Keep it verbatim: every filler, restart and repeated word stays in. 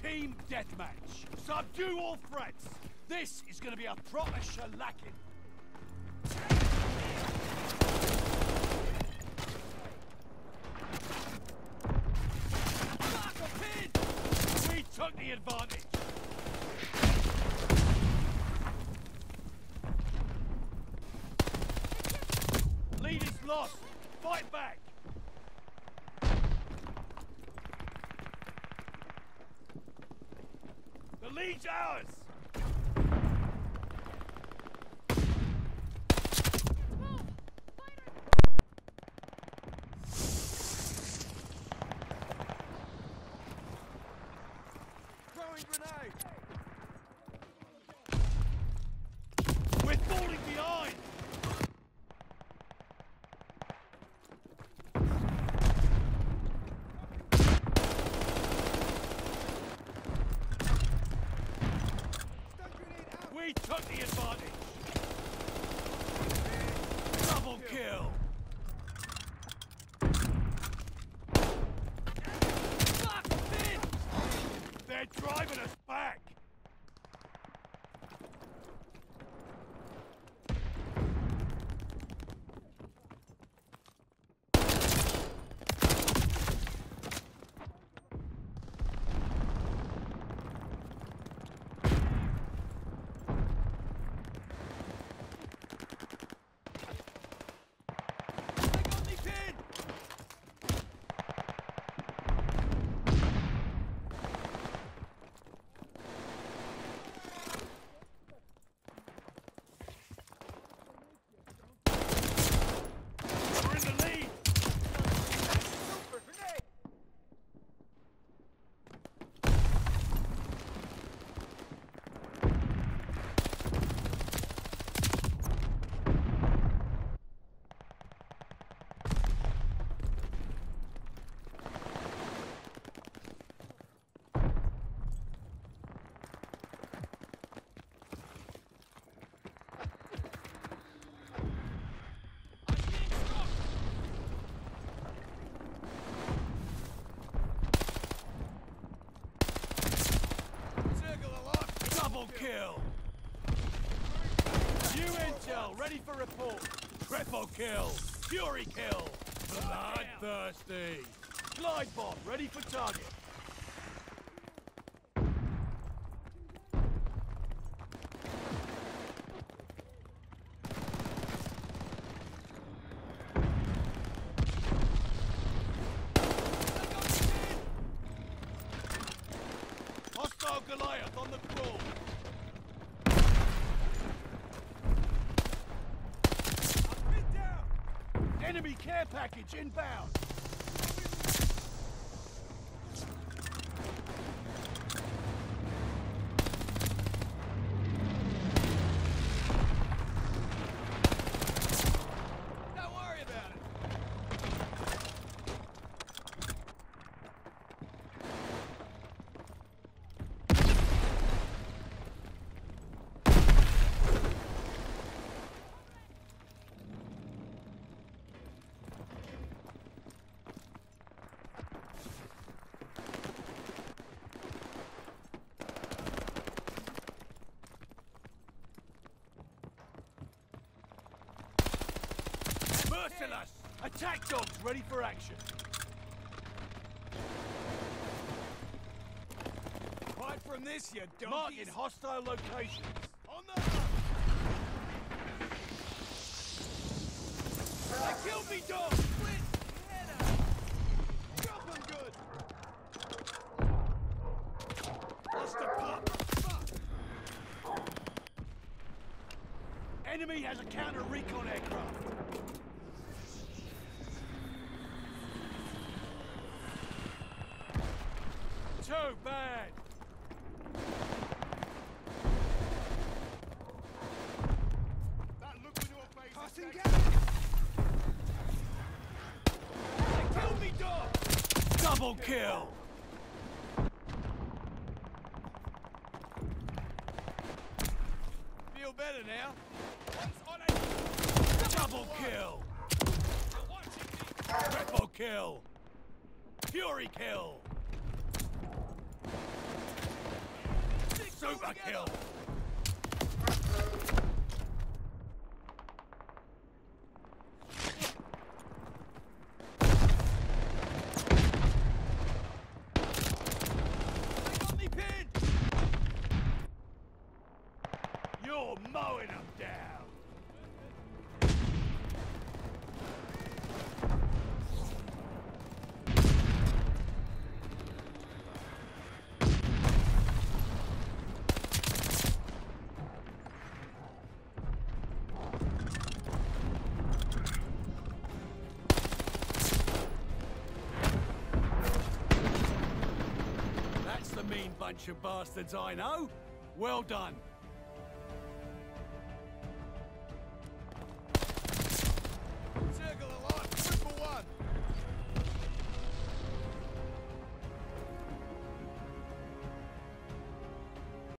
Team deathmatch. Subdue all threats. This is going to be a proper shellacking. Fuck a pin! We took the advantage. Lead is lost. Fight back. The lead's ours. Throwing grenade. We're falling behind. We took the advantage. Double kill. Fuck this! They're driving us back. Double kill! New intel, ready for report. Triple kill! Fury kill! Bloodthirsty! Glide bomb, ready for target. Hostile Goliath on the crawl. I've been down. Enemy care package inbound. Don't worry about it. Merciless! Attack dogs ready for action. Hide from this, you donkeys! Marking hostile locations. On the hunt! They killed me, dog! Split! Head out! Drop them good! Lost a pup! Fuck! Enemy has a counter-recon aircraft. Too bad! That look in your face! Passing gas! They killed me, dog! Double kill! Feel better now? One's on a... Double kill! Triple kill! Fury kill! Super kill! You're mowing them down! That's the mean bunch of bastards I know. Well done.